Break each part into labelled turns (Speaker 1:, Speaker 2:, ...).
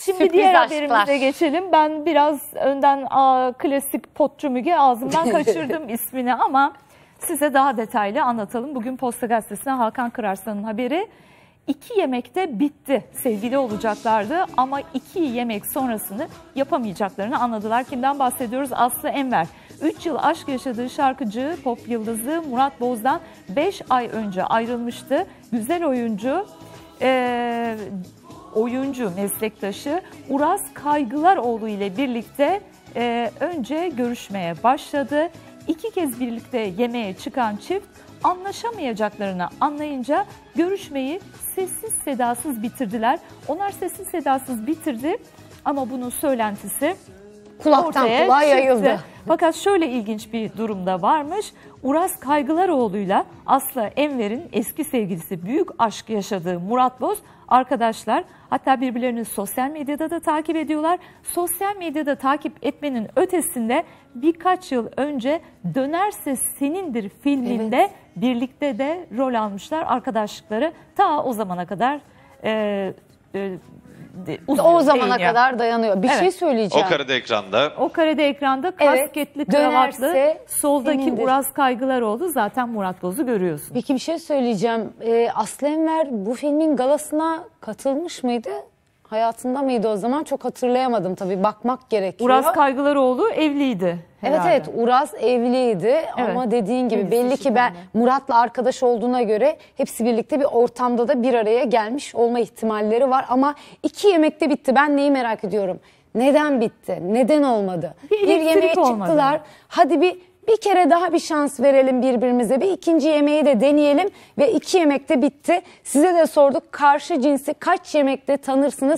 Speaker 1: Şimdi
Speaker 2: Sürpriz
Speaker 1: diğer
Speaker 2: aşklar.
Speaker 1: haberimize geçelim. Ben biraz önden klasik potçu Müge ağzımdan kaçırdım ismini ama size daha detaylı anlatalım. Bugün Posta Gazetesi'ne Hakan Kırarslan'ın haberi. 2 yemekte bitti. Sevgili olacaklardı ama 2 yemek sonrasını yapamayacaklarını anladılar. Kimden bahsediyoruz? Aslı Enver. 3 yıl aşk yaşadığı şarkıcı, pop yıldızı Murat Boz'dan 5 ay önce ayrılmıştı. Güzel oyuncu meslektaşı Uraz Kaygılaroğlu ile birlikte önce görüşmeye başladı. 2 kez birlikte yemeğe çıkan çift anlaşamayacaklarını anlayınca görüşmeyi sessiz sedasız bitirdiler. Onlar sessiz sedasız bitirdi ama bunun söylentisi
Speaker 2: Kulaktan kulağa yayıldı.
Speaker 1: Fakat şöyle ilginç bir durumda varmış. Uraz Kaygılaroğlu'yla Aslı Enver'in eski sevgilisi, büyük aşk yaşadığı Murat Boz arkadaşlar. Hatta birbirlerini sosyal medyada da takip ediyorlar. Sosyal medyada takip etmenin ötesinde birkaç yıl önce Dönerse Senindir filminde birlikte de rol almışlar. Arkadaşlıkları ta o zamana kadar
Speaker 2: kadar dayanıyor. Bir şey söyleyeceğim.
Speaker 3: O karede ekranda.
Speaker 1: O karede ekranda kasketli, kravatlı, soldaki
Speaker 2: senindir.
Speaker 1: Uraz Kaygılaroğlu, zaten Murat Boz'u görüyorsun.
Speaker 2: Peki bir şey söyleyeceğim. Aslı Enver bu filmin galasına katılmış mıydı? Hayatında mıydı o zaman? Çok hatırlayamadım tabii. Bakmak gerekiyor.
Speaker 1: Uraz Kaygılaroğlu evliydi herhalde.
Speaker 2: Evet, Uraz evliydi ama dediğin gibi belli ki Murat'la arkadaş olduğuna göre hepsi birlikte bir ortamda da bir araya gelmiş olma ihtimalleri var. Ama 2 yemekte bitti. Ben neyi merak ediyorum? Neden bitti? Neden olmadı? Bir yemeğe çıktılar. Hadi bir kere daha bir şans verelim birbirimize. Bir ikinci yemeği de deneyelim ve 2 yemekte bitti. Size de sorduk, karşı cinsi kaç yemekte tanırsınız?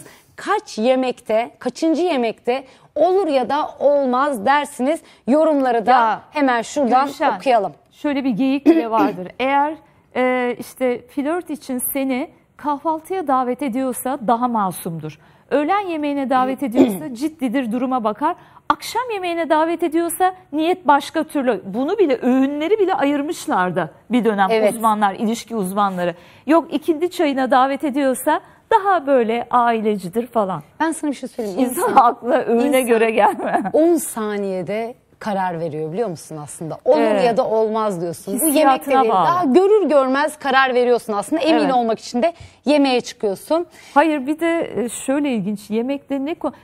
Speaker 2: Kaçıncı yemekte olur ya da olmaz dersiniz? Yorumları da hemen şuradan okuyalım.
Speaker 1: Şöyle bir geyik bile vardır. Eğer işte flört için seni kahvaltıya davet ediyorsa daha masumdur. Öğlen yemeğine davet ediyorsa ciddidir, duruma bakar. Akşam yemeğine davet ediyorsa niyet başka türlü. Bunu bile, öğünleri bile ayırmışlardı bir dönem uzmanlar, ilişki uzmanları. Yok, ikindi çayına davet ediyorsa daha böyle ailecidir falan.
Speaker 2: Ben sana bir şey söyleyeyim.
Speaker 1: İnsan aklı öğüne göre gelme.
Speaker 2: 10 saniyede karar veriyor, biliyor musun aslında? Olur ya da olmaz diyorsun. Bu yemekte değil. Daha görür görmez karar veriyorsun aslında. Emin olmak için de yemeğe çıkıyorsun.
Speaker 1: Hayır, bir de şöyle ilginç. Yemekte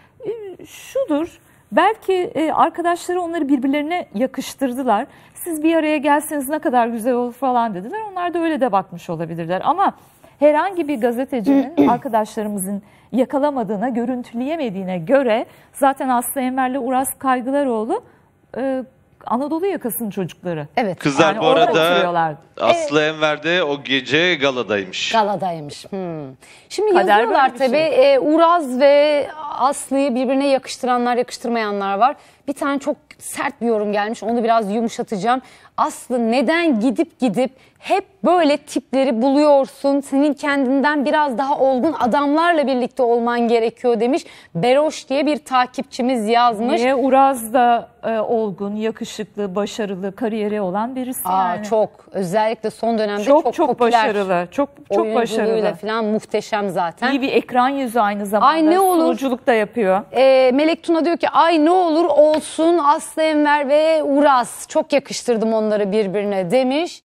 Speaker 1: şudur. Belki arkadaşları onları birbirlerine yakıştırdılar. Siz bir araya gelseniz ne kadar güzel olur falan dediler. Onlar da öyle de bakmış olabilirler. Ama herhangi bir gazetecinin arkadaşlarımızın yakalamadığına, görüntüleyemediğine göre zaten Aslı Enver'le Uraz Kaygılaroğlu Anadolu yakasının çocukları.
Speaker 2: Evet.
Speaker 3: Kızlar bu arada Aslı Enver de o gece galadaymış.
Speaker 2: Şimdi yazıyorlar tabii. Uraz ve Aslı'yı birbirine yakıştıranlar, yakıştırmayanlar var. Bir tane çok sert bir yorum gelmiş. Onu biraz yumuşatacağım. Aslı, neden gidip hep böyle tipleri buluyorsun? Senin kendinden biraz daha olgun adamlarla birlikte olman gerekiyor demiş. Beroş diye bir takipçimiz yazmış.
Speaker 1: Niye? Uraz da olgun, yakışıklı, başarılı, kariyeri olan birisi yani.
Speaker 2: Çok. Özellikle son dönemde
Speaker 1: çok başarılı. Çok başarılı.
Speaker 2: Falan muhteşem zaten.
Speaker 1: İyi bir ekran yüzü aynı zamanda.
Speaker 2: Ne olur.
Speaker 1: Sunuculuk da yapıyor.
Speaker 2: Melek Tuna diyor ki ne olur olsun Aslı Enver ve Uraz. Çok yakıştırdım onları birbirine demiş.